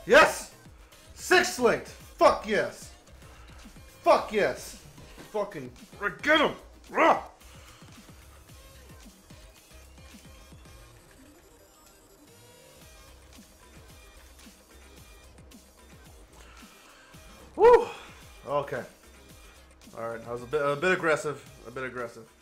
Yes! 6 linked! Fuck yes! Fuck yes! Fucking get him! Rah! Woo! Okay. Alright, I was a bit aggressive. A bit aggressive.